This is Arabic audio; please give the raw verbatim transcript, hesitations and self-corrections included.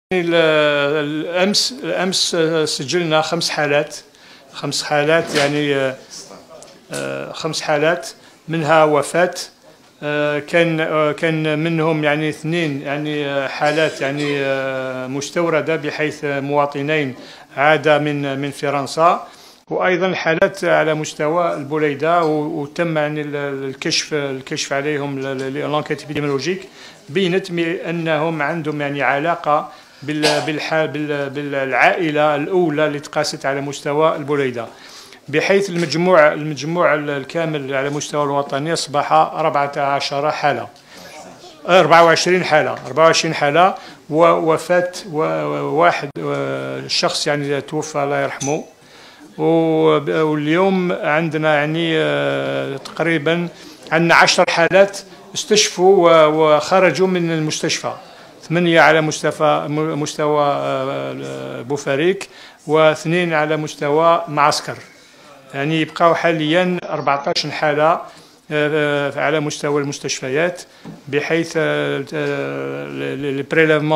الأمس الأمس سجلنا خمس حالات خمس حالات يعني خمس حالات منها وفاة. كان كان منهم يعني اثنين يعني حالات يعني مستوردة، بحيث مواطنين عادا من من فرنسا، وايضا حالات على مستوى البوليده، وتم يعني الكشف الكشف عليهم لانكيت ابيديميولوجيك، بينت انهم عندهم يعني علاقه بالحال بالعائله الاولى اللي تقاست على مستوى البوليده، بحيث المجموع المجموع الكامل على مستوى الوطني اصبح أربعة عشر حاله، أربعة وعشرين حاله أربعة وعشرين حاله، ووفاه واحد شخص يعني توفى الله يرحمه. واليوم عندنا يعني تقريبا عندنا عشر حالات استشفوا وخرجوا من المستشفى، ثمانية على مستوى مستوى بوفاريك، واثنين على مستوى معسكر. يعني يبقى حاليا أربعة عشر حالة على مستوى المستشفيات، بحيث البريليفمون